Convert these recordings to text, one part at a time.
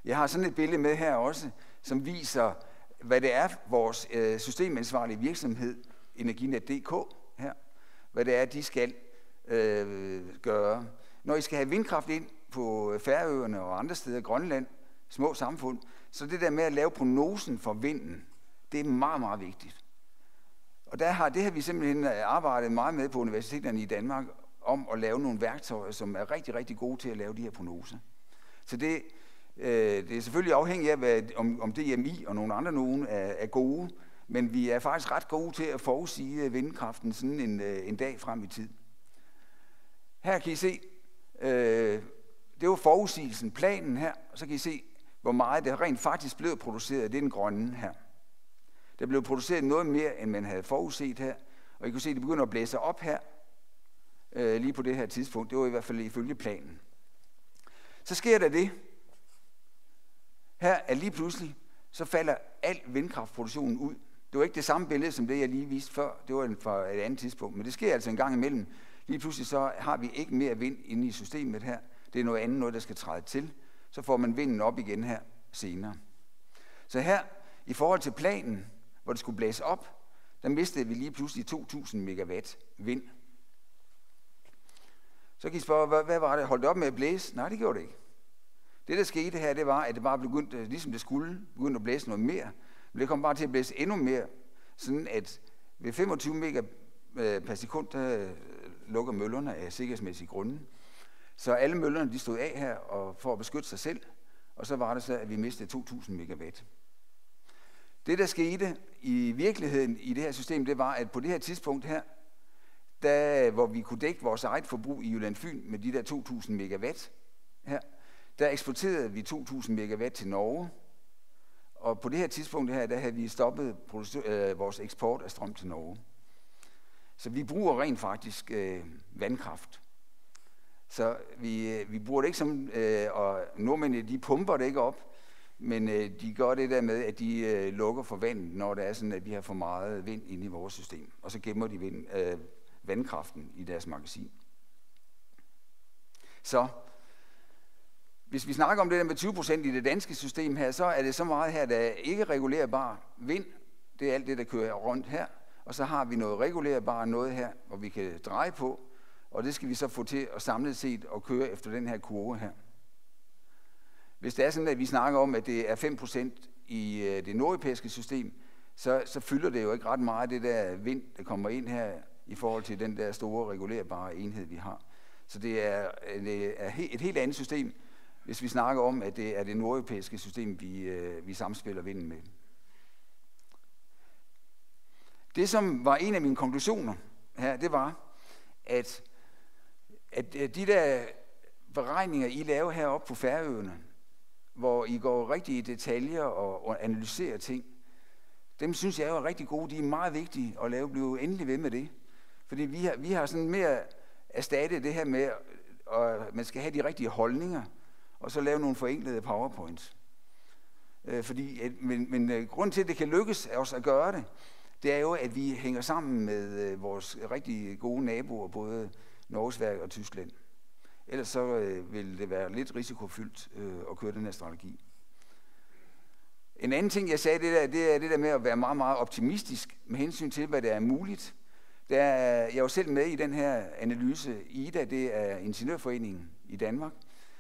Jeg har sådan et billede med her også, som viser, hvad det er, vores systemansvarlige virksomhed, Energinet.dk her, hvad det er, de skal gøre. Når I skal have vindkraft ind på Færøerne og andre steder, Grønland, små samfund, så det der med at lave prognosen for vinden, det er meget, meget vigtigt. Og det har vi simpelthen arbejdet meget med på universiteterne i Danmark, om at lave nogle værktøjer, som er rigtig, rigtig gode til at lave de her prognoser. Så det er selvfølgelig afhængigt af, om DMI og nogle andre er gode, men vi er faktisk ret gode til at forudsige vindkraften sådan en dag frem i tid. Her kan I se, det var forudsigelsen, planen her, og så kan I se, hvor meget det rent faktisk blev produceret. Det er den grønne her. Der blev produceret noget mere, end man havde forudset her, og I kan se, at det begynder at blæse op her, lige på det her tidspunkt. Det var i hvert fald ifølge planen. Så sker der det. Her er lige pludselig, så falder al vindkraftproduktionen ud. Det var ikke det samme billede, som det jeg lige viste før. Det var fra et andet tidspunkt. Men det sker altså en gang imellem. Lige pludselig så har vi ikke mere vind inde i systemet her. Det er noget andet, noget der skal træde til. Så får man vinden op igen her senere. Så her, i forhold til planen, hvor det skulle blæse op, der mistede vi lige pludselig 2.000 megawatt vind. Så kan I spørge, hvad var det? Holdt det op med at blæse? Nej, det gjorde det ikke. Det, der skete her, det var, at det bare begyndte, ligesom det skulle, begyndte at blæse noget mere. Men det kom bare til at blæse endnu mere, sådan at ved 25 megawatt per sekund, der lukker møllerne af sikkerhedsmæssige grunde. Så alle møllerne, de stod af her og for at beskytte sig selv, og så var det så, at vi mistede 2.000 megawatt. Det, der skete i virkeligheden i det her system, det var, at på det her tidspunkt her, hvor vi kunne dække vores eget forbrug i Jylland Fyn med de der 2.000 megawatt her, der eksporterede vi 2.000 megawatt til Norge, og på det her tidspunkt her, der havde vi stoppet vores eksport af strøm til Norge. Så vi bruger rent faktisk vandkraft. Så vi bruger det ikke som, og nordmændene, de pumper det ikke op, men de gør det der med, at de lukker for vandet, når det er sådan, at vi har for meget vind inde i vores system. Og så gemmer de vandkraften i deres magasin. Så hvis vi snakker om det der med 20% i det danske system her, så er det så meget her, der er ikke regulerbar vind. Det er alt det, der kører rundt her. Og så har vi noget regulerbar noget her, hvor vi kan dreje på. Og det skal vi så få til at samlet set og køre efter den her kurve her. Hvis det er sådan, at vi snakker om, at det er 5% i det nordeuropæiske system, så fylder det jo ikke ret meget det der vind, der kommer ind her i forhold til den der store regulerbare enhed, vi har. Så det er et helt andet system, hvis vi snakker om, at det er det nordeuropæiske system, vi samspiller vinden med. Det, som var en af mine konklusioner her, det var, at de der beregninger, I laver heroppe på Færøerne, hvor I går rigtig i detaljer og analyserer ting, dem synes jeg er rigtig gode. De er meget vigtige at lave. Blive endelig ved med det. Fordi vi har sådan mere erstattet det her med, at man skal have de rigtige holdninger, og så lave nogle forenklede powerpoints. Men grunden til, at det kan lykkes os at gøre det, det er jo, at vi hænger sammen med vores rigtig gode naboer, både Norge, Sverige og Tyskland. Ellers så vil det være lidt risikofyldt at køre den her strategi. En anden ting, jeg sagde, det er det der med at være meget, meget optimistisk med hensyn til, hvad der er muligt. Jeg er jo selv med i den her analyse. IDA, det er Ingeniørforeningen i Danmark.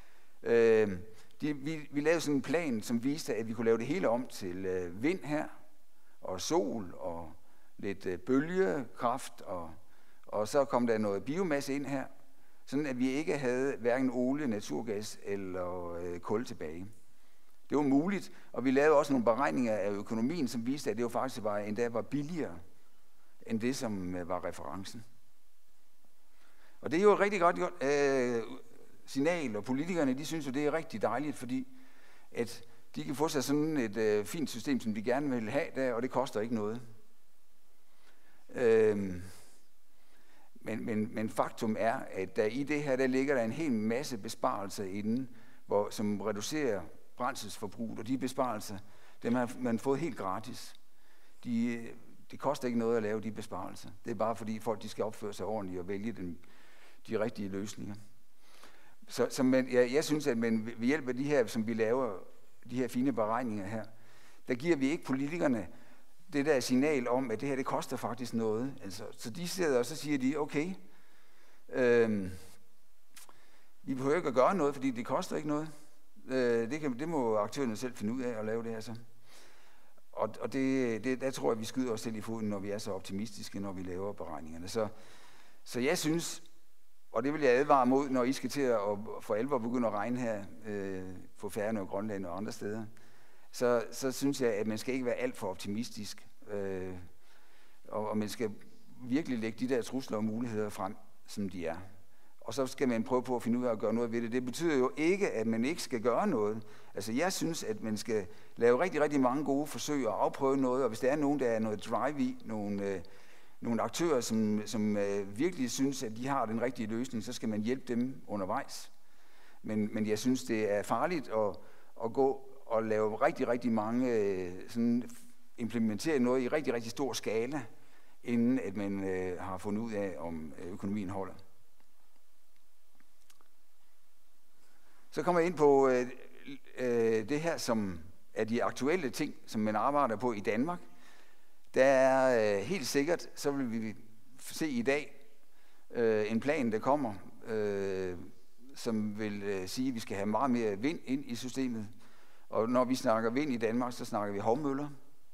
Vi lavede sådan en plan, som viste, at vi kunne lave det hele om til vind her, og sol, og lidt bølgekraft, og så kom der noget biomasse ind her, sådan at vi ikke havde hverken olie, naturgas eller kul tilbage. Det var muligt, og vi lavede også nogle beregninger af økonomien, som viste, at det jo faktisk endda var billigere end det, som var referencen. Og det er jo et rigtig godt signal, og politikerne, de synes jo, det er rigtig dejligt, fordi at de kan få sig sådan et fint system, som de gerne vil have der, og det koster ikke noget. Men faktum er, at der i det her, der ligger der en hel masse besparelser inden, som reducerer brændselsforbruget, og de besparelser, dem har man fået helt gratis. Det koster ikke noget at lave de besparelser. Det er bare fordi folk, de skal opføre sig ordentligt og vælge de rigtige løsninger. Jeg synes, at ved hjælp af de her, som vi laver, de her fine beregninger her, der giver vi ikke politikerne det der signal om, at det her, det koster faktisk noget. Altså, så de sidder og så siger de, okay, vi behøver ikke at gøre noget, fordi det koster ikke noget. Det må aktørerne selv finde ud af at lave det her så. Og der tror jeg, vi skyder os selv i foden, når vi er så optimistiske, når vi laver beregningerne. Så jeg synes, og det vil jeg advare mod, når I skal til at for alvor begynde at regne her på Færøerne og Grønland og andre steder, så synes jeg, at man skal ikke være alt for optimistisk. Og man skal virkelig lægge de der trusler og muligheder frem, som de er. Og så skal man prøve på at finde ud af at gøre noget ved det. Det betyder jo ikke, at man ikke skal gøre noget. Altså jeg synes, at man skal lave rigtig, rigtig mange gode forsøg og afprøve noget, og hvis der er nogen, der er noget drive i, nogle aktører, som virkelig synes, at de har den rigtige løsning, så skal man hjælpe dem undervejs. Men jeg synes, det er farligt at gå og lave rigtig, rigtig mange, implementere noget i rigtig, rigtig stor skala, inden at man har fundet ud af, om økonomien holder. Så kommer jeg ind på det her, som er de aktuelle ting, som man arbejder på i Danmark. Der er helt sikkert, så vil vi se i dag en plan, der kommer, som vil sige, at vi skal have meget mere vind ind i systemet. Og når vi snakker vind i Danmark, så snakker vi havmøller.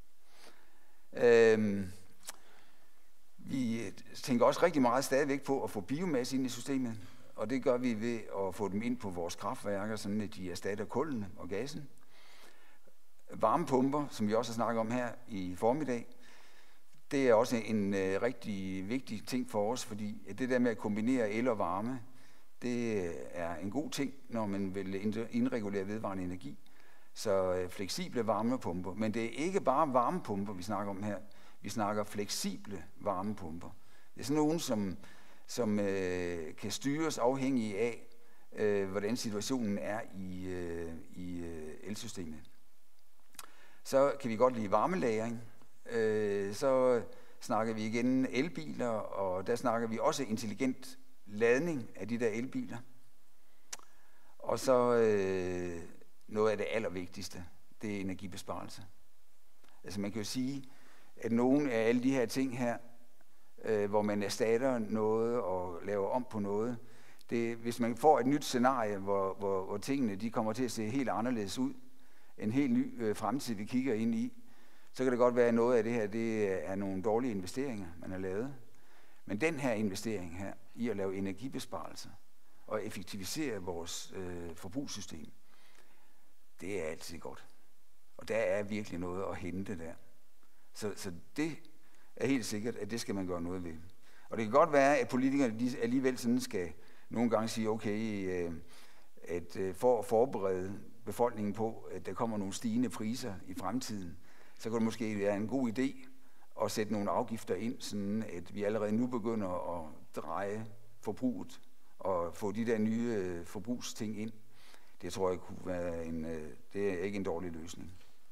Vi tænker også rigtig meget stadigvæk på at få biomasse ind i systemet. Og det gør vi ved at få dem ind på vores kraftværker, sådan at de erstatter kulden og gassen. Varmepumper, som vi også har snakket om her i formiddag, det er også en rigtig vigtig ting for os, fordi det der med at kombinere el og varme, det er en god ting, når man vil indregulere vedvarende energi. Så fleksible varmepumper, men det er ikke bare varmepumper, vi snakker om her. Vi snakker fleksible varmepumper. Det er sådan nogle, som kan styres afhængig af, hvordan situationen er i elsystemet. Så kan vi godt lide varmelagring. Så snakker vi igen elbiler, og der snakker vi også intelligent ladning af de der elbiler. Og så noget af det allervigtigste, det er energibesparelse. Altså man kan jo sige, at nogle af alle de her ting her, hvor man erstatter noget og laver om på noget, hvis man får et nyt scenarie, hvor tingene de kommer til at se helt anderledes ud, en helt ny fremtid, vi kigger ind i, så kan det godt være, at noget af det her, det er nogle dårlige investeringer, man har lavet. Men den her investering her, i at lave energibesparelser og effektivisere vores forbrugssystem, det er altid godt. Og der er virkelig noget at hente der. Så det er helt sikkert, at det skal man gøre noget ved. Og det kan godt være, at politikerne de alligevel sådan skal nogle gange sige, okay, at for at forberede befolkningen på, at der kommer nogle stigende priser i fremtiden, så kan det måske være en god idé at sætte nogle afgifter ind, sådan at vi allerede nu begynder at dreje forbruget og få de der nye forbrugsting ind. Det tror jeg kunne være det er ikke en dårlig løsning.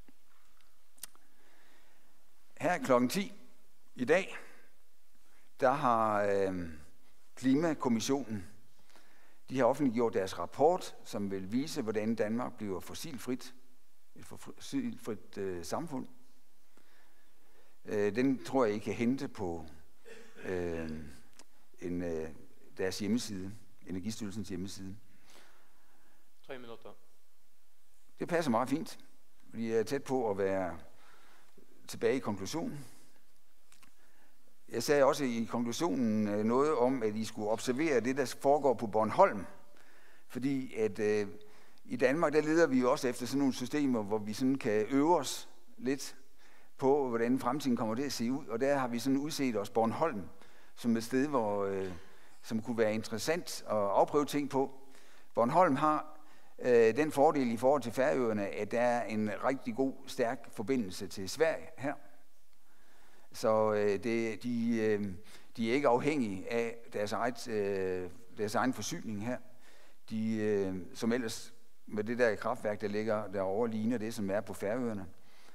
Her klokken 10 i dag, der har Klimakommissionen, de har offentliggjort deres rapport, som vil vise, hvordan Danmark bliver fossilfrit, et fossilfrit samfund. Den tror jeg, I kan hente på deres hjemmeside, Energistyrelsens hjemmeside. 3 minutter. Det passer meget fint. Vi er tæt på at være tilbage i konklusionen. Jeg sagde også i konklusionen noget om, at I skulle observere det, der foregår på Bornholm. Fordi at i Danmark, der leder vi jo også efter sådan nogle systemer, hvor vi sådan kan øve os lidt på, hvordan fremtiden kommer til at se ud. Og der har vi sådan udset os Bornholm som et sted, som kunne være interessant at afprøve ting på. Bornholm har den fordel i forhold til Færøerne, at der er en rigtig god, stærk forbindelse til Sverige her. Så de er ikke afhængige af deres egen forsyning her. Som ellers med det der kraftværk, der ligger derovre, ligner det, som er på Færøerne.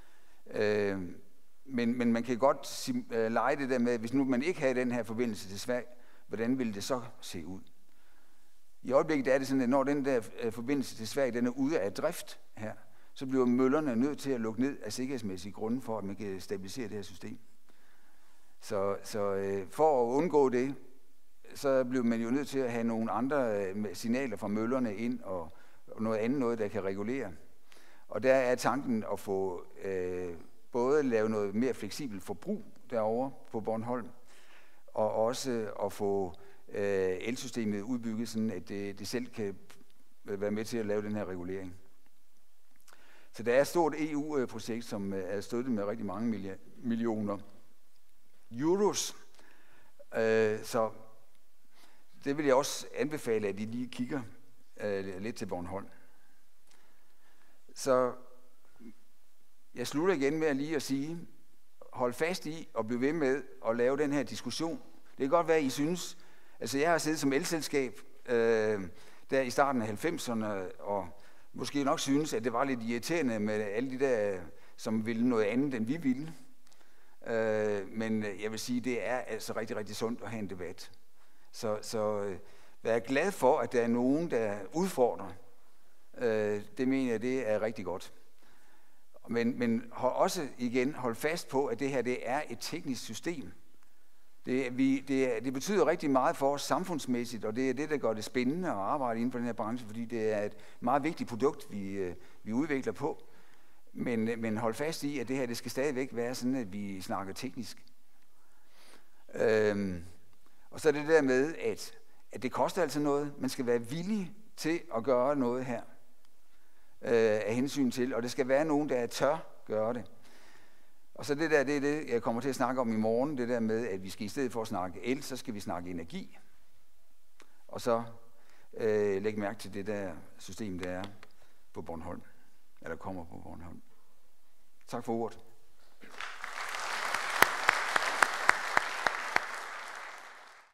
Men man kan godt lege det der med, hvis nu man ikke havde den her forbindelse til Sverige, hvordan ville det så se ud? I øjeblikket er det sådan, at når den der forbindelse til Sverige, den er ude af drift her, så bliver møllerne nødt til at lukke ned af sikkerhedsmæssige grunde, for at man kan stabilisere det her system. Så for at undgå det, så bliver man jo nødt til at have nogle andre signaler fra møllerne ind, og noget andet noget, der kan regulere. Og der er tanken at få både lave noget mere fleksibelt forbrug derovre på Bornholm, og også at få elsystemet udbygget, sådan at det selv kan være med til at lave den her regulering. Så der er et stort EU-projekt, som er støttet med rigtig mange millioner euros. Så det vil jeg også anbefale, at I lige kigger lidt til Bornholm. Så jeg slutter igen med lige at sige, hold fast i og bliv ved med at lave den her diskussion. Det kan godt være, at I synes, altså jeg har siddet som elselskab der i starten af 90'erne, og måske nok synes, at det var lidt irriterende med alle de der, som ville noget andet, end vi ville. Men jeg vil sige, det er altså rigtig, rigtig sundt at have en debat. Så vær glad for, at der er nogen, der udfordrer. Det mener jeg, det er rigtig godt. Men også igen, hold fast på, at det her det er et teknisk system. Det betyder rigtig meget for os samfundsmæssigt, og det er det, der gør det spændende at arbejde inden for den her branche, fordi det er et meget vigtigt produkt, vi udvikler på. Men hold fast i, at det her det skal stadigvæk være sådan, at vi snakker teknisk. Og så er det der med, at det koster altså noget. Man skal være villig til at gøre noget her af hensyn til, og det skal være nogen, der tør gøre det. Og så det er det, jeg kommer til at snakke om i morgen, det der med, at vi skal i stedet for at snakke el, så skal vi snakke energi. Og så lægge mærke til det der system, der er på Bornholm, eller kommer på Bornholm. Tak for ordet.